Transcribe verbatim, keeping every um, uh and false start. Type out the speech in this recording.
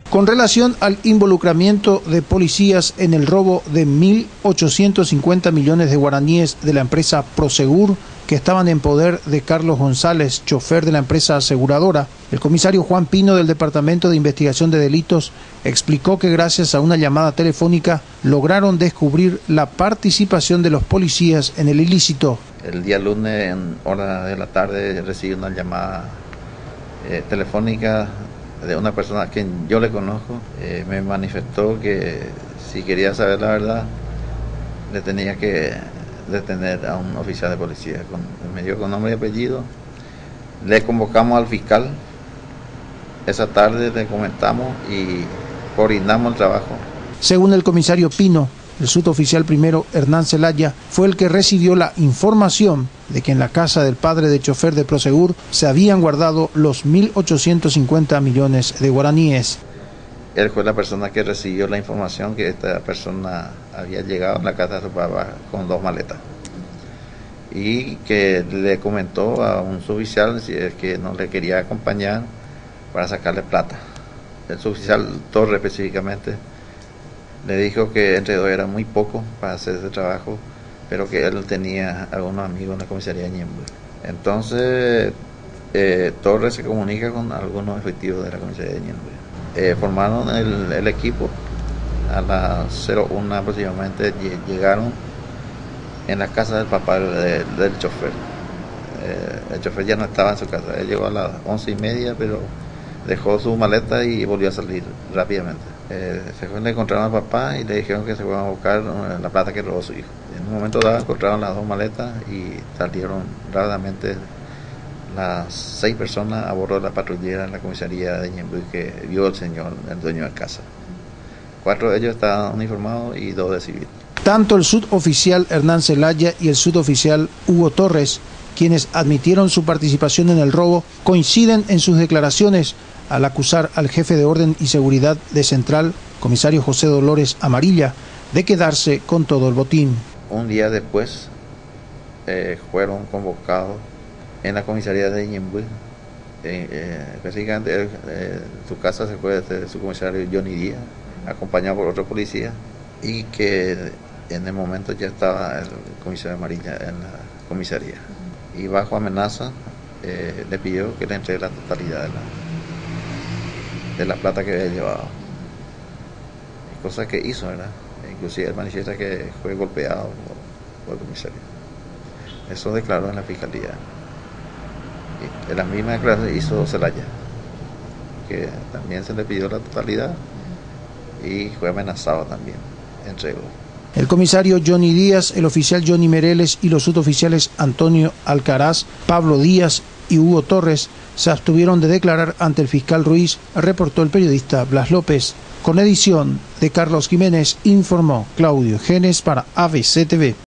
Con relación al involucramiento de policías en el robo de mil ochocientos cincuenta millones de guaraníes de la empresa Prosegur, que estaban en poder de Carlos González, chofer de la empresa aseguradora, el comisario Juan Pino del Departamento de Investigación de Delitos explicó que gracias a una llamada telefónica lograron descubrir la participación de los policías en el ilícito. El día lunes, en hora de la tarde, recibí una llamada eh, telefónica de una persona a quien yo le conozco. Eh, me manifestó que si quería saber la verdad, le tenía que detener a un oficial de policía. Con, me dio con nombre y apellido. Le convocamos al fiscal. Esa tarde le comentamos y coordinamos el trabajo. Según el comisario Pino, el suboficial primero Hernán Zelaya fue el que recibió la información de que en la casa del padre de chofer de Prosegur se habían guardado los mil ochocientos cincuenta millones de guaraníes. Él fue la persona que recibió la información que esta persona había llegado a la casa de su papá con dos maletas y que le comentó a un suboficial si es que no le quería acompañar para sacarle plata. El suboficial Torres específicamente le dijo que entre dos era muy poco para hacer ese trabajo, pero que él tenía algunos amigos en la comisaría de Ñemby. Entonces eh, Torres se comunica con algunos efectivos de la comisaría de Ñemby. Eh, formaron el, el equipo. A las cero una aproximadamente llegaron en la casa del papá de, del chofer. Eh, el chofer ya no estaba en su casa, él llegó a las once y media, pero dejó su maleta y volvió a salir rápidamente. Eh, se fue, le encontraron al papá y le dijeron que se fueron a buscar la plata que robó su hijo. En un momento dado encontraron las dos maletas y salieron rápidamente las seis personas a bordo de la patrullera en la comisaría de Ñemby que vio el señor, el dueño de casa. Cuatro de ellos estaban uniformados y dos de civil. Tanto el suboficial Hernán Zelaya y el suboficial Hugo Torres, quienes admitieron su participación en el robo, coinciden en sus declaraciones al acusar al jefe de orden y seguridad de Central, comisario José Dolores Amarilla, de quedarse con todo el botín. Un día después eh, fueron convocados en la comisaría de Ñemby, eh, eh, específicamente eh, su casa se fue desde su comisario Johnny Díaz, acompañado por otro policía, y que en el momento ya estaba el comisario Amarilla en la comisaría. Y bajo amenaza eh, le pidió que le entregue la totalidad de la, de la plata que había llevado. Cosa que hizo, ¿verdad? Inclusive él manifiesta que fue golpeado por, por el comisario. Eso declaró en la fiscalía. Y en la misma declaración hizo Zelaya, que también se le pidió la totalidad y fue amenazado también, entregó. El comisario Johnny Díaz, el oficial Johnny Mereles y los suboficiales Antonio Alcaraz, Pablo Díaz y Hugo Torres se abstuvieron de declarar ante el fiscal Ruiz, reportó el periodista Blas López. Con edición de Carlos Jiménez, informó Claudio Genes para A B C T V.